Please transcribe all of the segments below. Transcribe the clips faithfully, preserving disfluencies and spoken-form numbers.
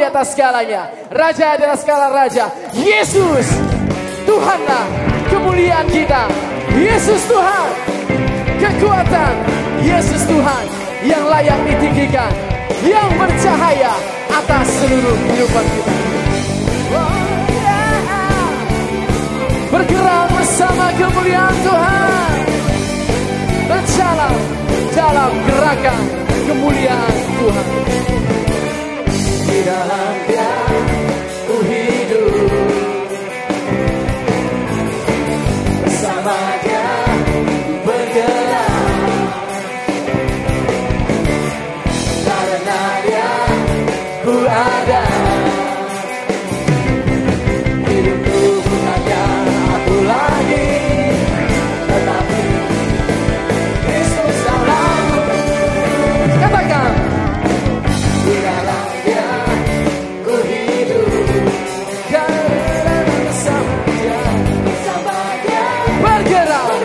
di atas segalanya, Raja di atas segala raja. Yesus Tuhanlah kemuliaan kita. Yesus Tuhan kekuatan. Yesus Tuhan yang layak ditinggikan, yang bercahaya atas seluruh kehidupan kita. Bergerak bersama kemuliaan Tuhan, berjalan dalam gerakan kemuliaan Tuhan. Di dalam Dia ku hidup, bersama Dia ku bergerak, karena Dia ku ada. Hidupku bukannya aku lagi, tetapi Kristus dalamku. Katakan, di dalam Dia ku hidup, karena bersama Dia, bersama Dia bergerak,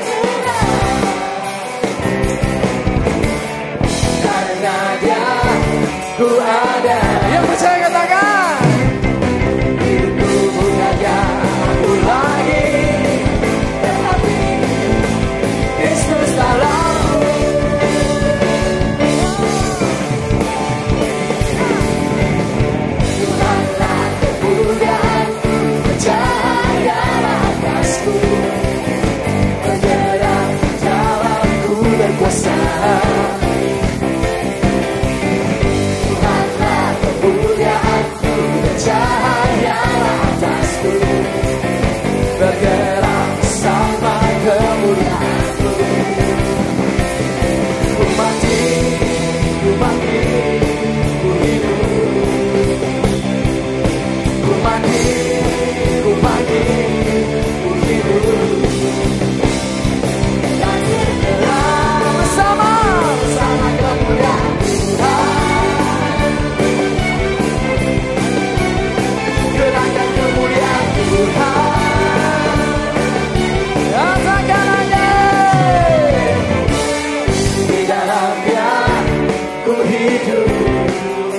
karena Dia ku ada. Yang percaya katakan, hidupku bukannya aku lagi, tetapi Kristus dalamku. Tuhanlah kemuliaan-Ku, bercahaya atasku, bergerak dalamku berkuasa. Tuhanlah kemuliaan-Ku, bercahaya atasku, bergerak sama kemuliaan-Ku. Ku mati, ku mati, ku hidup. Ku mati, ku mati, ku hidup. Dan bergerak bersama, bersama kemuliaan Tuhan. Gerakan kemuliaan Tuhan. Katakan aja, di dalam Dia ku hidup,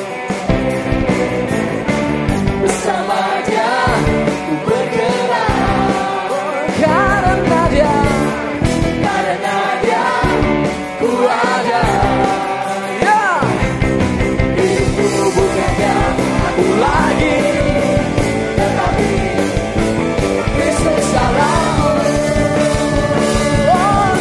bersama Dia ku bergerak, karena Dia, karena Dia ku ada. Ya, hidupku bukannya aku lagi, tetapi Kristus dalamku. Oh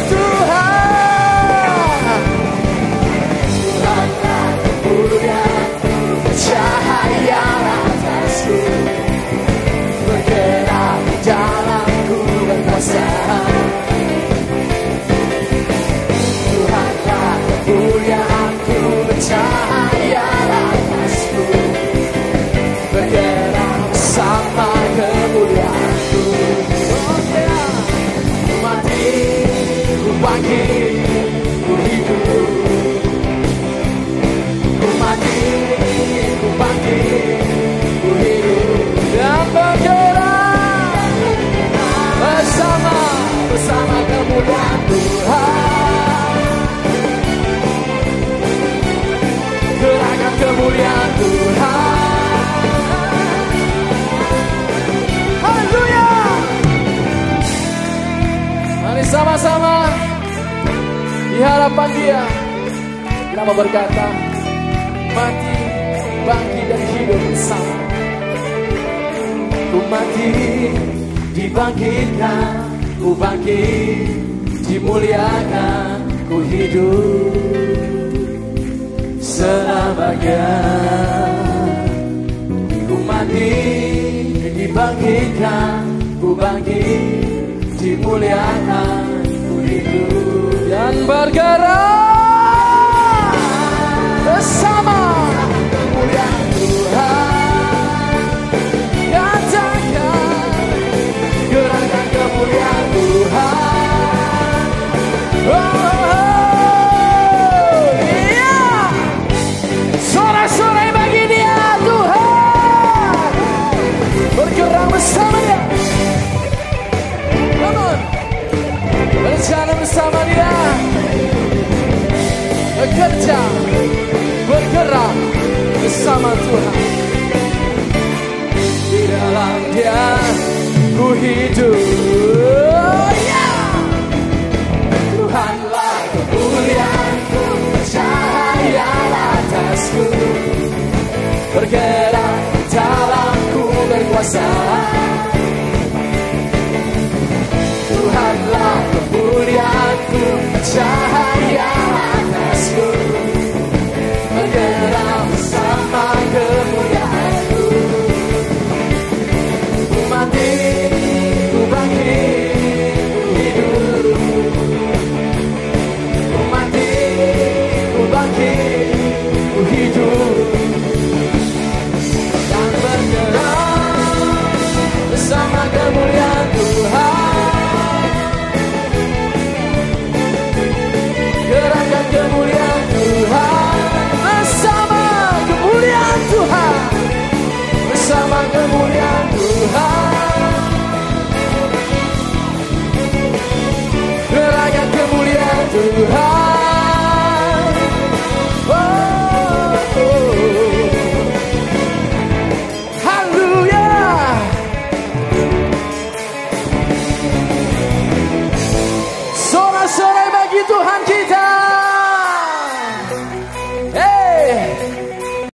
Tuhan, Tuhanlah kemuliaan-Ku, bercahaya atasku, bergerak di dalamku berkuasa. Tuhanlah kemuliaan-Ku, bercahaya atasku, bergerak bersama kemuliaan-Ku. Oh yeah. Ku mati, ku bangkit, ku hidup. Ku mati, ku bangkit, ku hidup. Dan bergerak bersama, bersama kemuliaan Tuhan. Gerakan kemuliaan Tuhan. Haleluya. Mari sama-sama di hadapan Dia kita mau berkata, mati, bangkit dan hidup bersama. Ku mati, dibangkitkan, ku bangkit, dimuliakan, ku hidup selamanya. Ku mati, dibangkitkan, ku bangkit, dimuliakan, ku hidup dan bergerak bersama kemuliaan Tuhan. Katakan, gerakan kemuliaan Tuhan. Oh, oh, oh. Iya, sorak-sorai bagi Dia Tuhan. Bergerak bersama Dia. Come on, berjalan bersama Dia. hidup. Yeah! Tuhanlah kemuliaanku, cahayalah atasku, bergerak dalamku berkuasa.